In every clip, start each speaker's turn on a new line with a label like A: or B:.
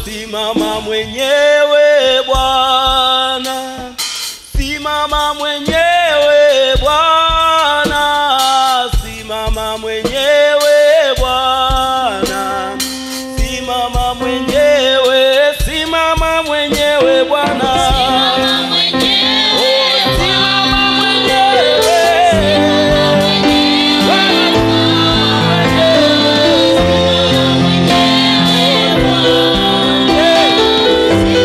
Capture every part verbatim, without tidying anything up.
A: simama mwenyewe Bwana, simama mwenyewe Bwana, simama mwenyewe Bwana, simama mwenyewe, simama mwenyewe Bwana, simama mwenyewe, oh, simama mwenyewe, simama mwenyewe,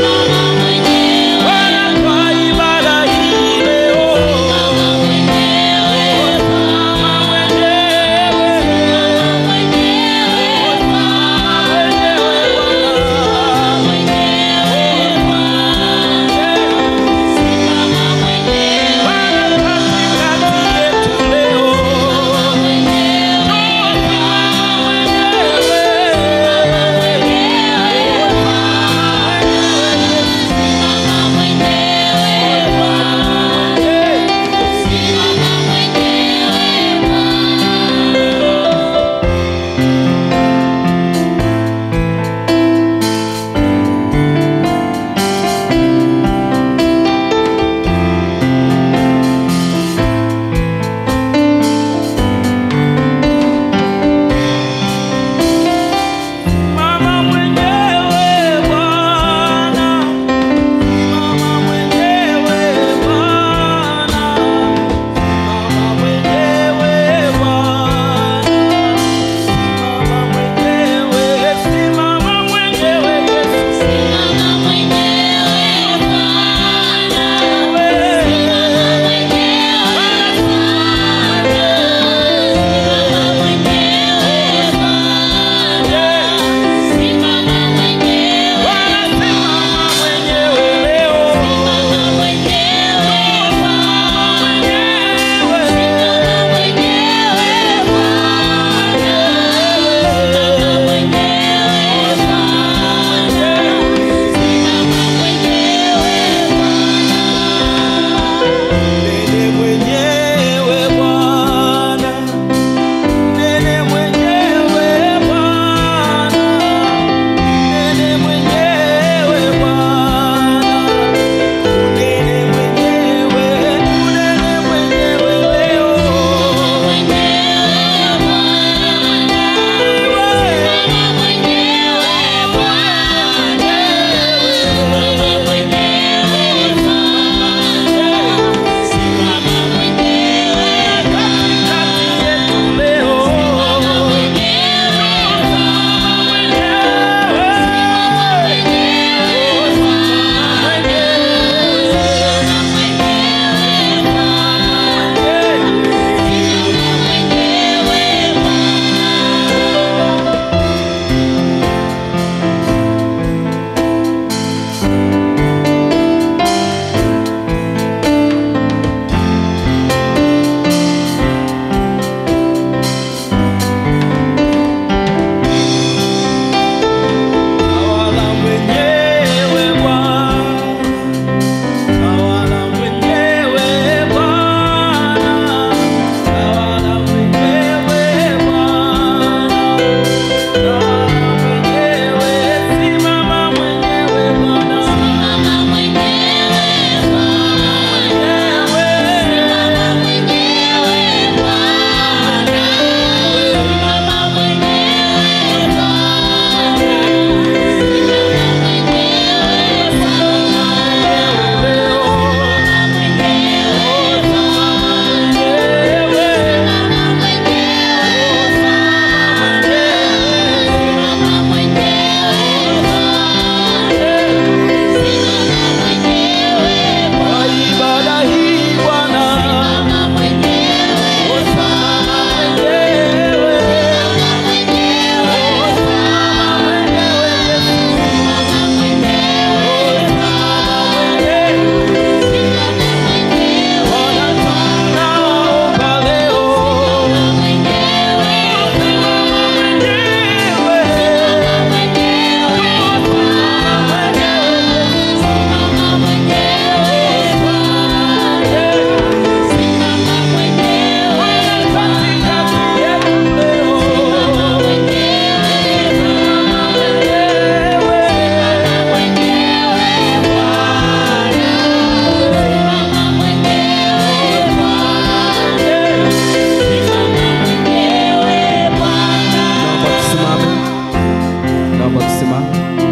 A: Simama.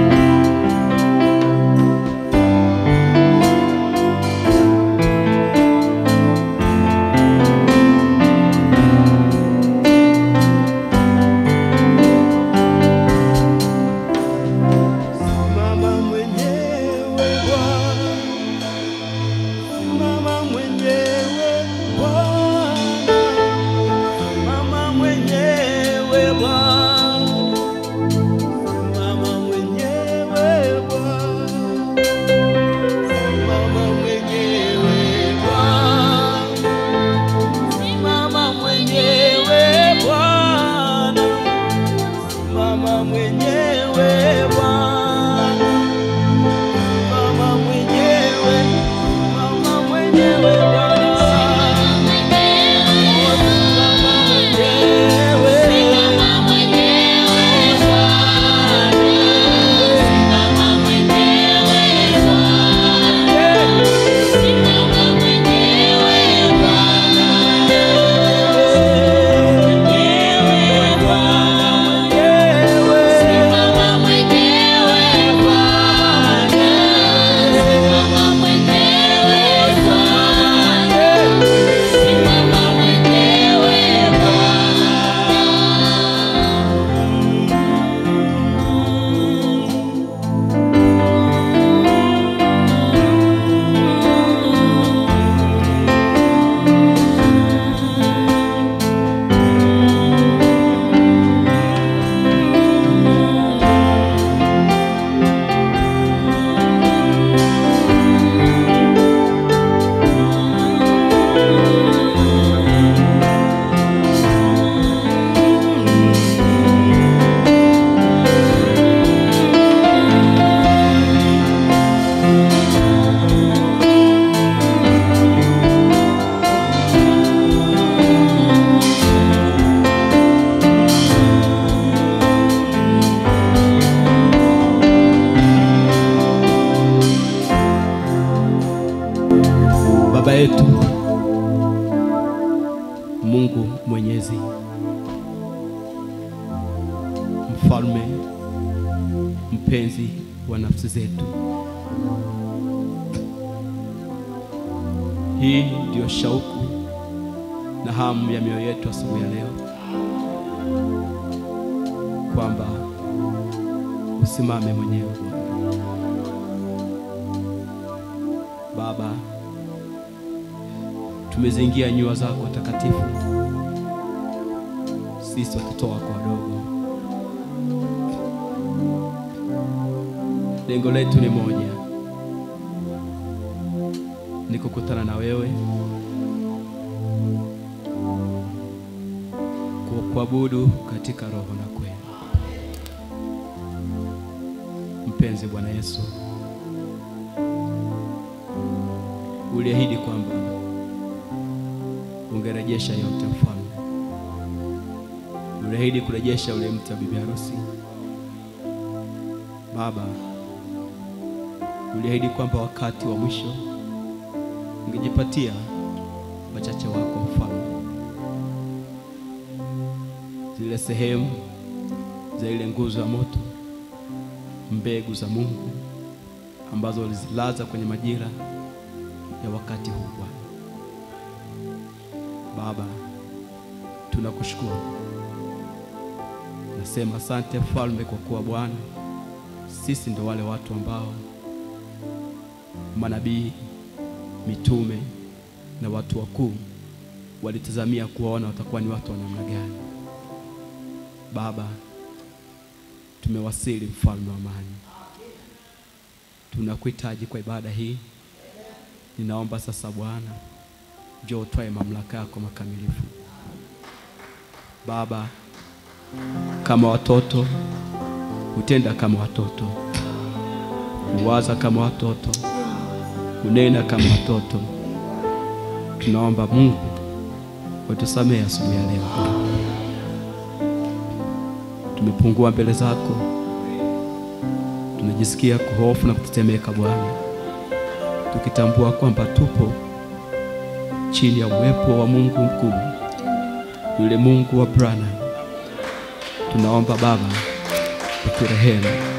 A: Baba yetu Mungu Mwenyezi, mfalme mpenzi wa nafsi zetu, hii ndio shauku na hamu ya mioyo yetu asubuhi ya leo, kwamba usimame mwenyewe Baba. Tumezingia nyua zako takatifu, sisi watoto wako wadogo. Lengo letu ni moja, ni kukutana na wewe, kuabudu katika roho na kweli. Mpenzi Bwana Yesu, uliahidi kwamba ungerejesha yote mfalme. Uliahidi kurejesha ule mti wa bibi harusi Baba. Uliahidi kwamba wakati wa mwisho ungejipatia wachache wako mfalme, zile sehemu za ile nguzo ya moto, mbegu za Mungu ambazo ulizilaza kwenye majira ya wakati huu Bwana. Baba, tunakushukuru. Nasema asante mfalme, kwa kuwa Bwana, sisi ndo wale watu ambao manabii, mitume na watu wakuu walitazamia kuona watakuwa ni watu wa namna gani. Baba, tumewasili mfalme wa amani. Tunakuhitaji kwa ibada hii. Ninaomba sasa Bwana, njoo utoe mamlaka yako makamilifu. Baba, kama watoto utenda kama watoto, uwaza kama watoto, unena kama watoto. Tunaomba Mungu utusamehe asubuhi ya leo. Tumepungua mbele zako, tunajisikia kuhofu na kutetemeka Bwana, tukitambua kwamba tupo chini ya uwepo wa Mungu mkuu, yule Mungu wa Abrahamu. Tunaomba Baba uturehemu.